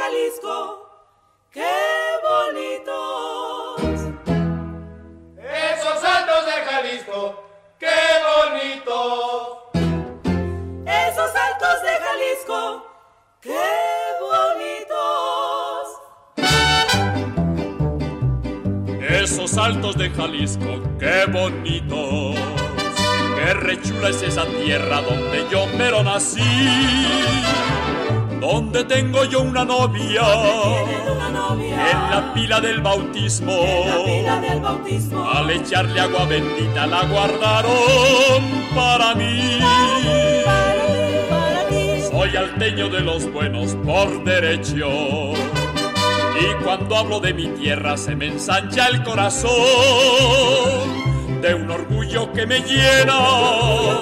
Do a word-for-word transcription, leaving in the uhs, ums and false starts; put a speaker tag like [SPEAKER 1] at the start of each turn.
[SPEAKER 1] Jalisco, qué bonitos.
[SPEAKER 2] Esos altos de Jalisco, qué bonitos.
[SPEAKER 1] Esos altos de Jalisco, qué bonitos.
[SPEAKER 3] Esos altos de Jalisco, qué bonitos. Qué rechula es esa tierra donde yo mero nací, donde tengo yo una novia,
[SPEAKER 1] una novia
[SPEAKER 3] en la pila del bautismo,
[SPEAKER 1] en la pila del bautismo.
[SPEAKER 3] Al echarle agua bendita la guardaron para mí.
[SPEAKER 1] Para ti, para ti.
[SPEAKER 3] Soy alteño de los buenos por derecho, y cuando hablo de mi tierra se me ensancha el corazón de un orgullo que me llena